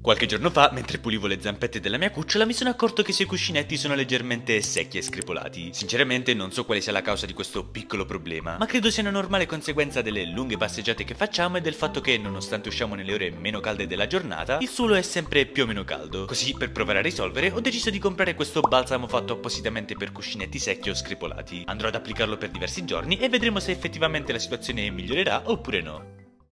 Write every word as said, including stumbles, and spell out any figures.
Qualche giorno fa, mentre pulivo le zampette della mia cucciola, mi sono accorto che i suoi cuscinetti sono leggermente secchi e screpolati. Sinceramente non so quale sia la causa di questo piccolo problema, ma credo sia una normale conseguenza delle lunghe passeggiate che facciamo e del fatto che, nonostante usciamo nelle ore meno calde della giornata, il suolo è sempre più o meno caldo. Così, per provare a risolvere, ho deciso di comprare questo balsamo fatto appositamente per cuscinetti secchi o screpolati. Andrò ad applicarlo per diversi giorni e vedremo se effettivamente la situazione migliorerà oppure no.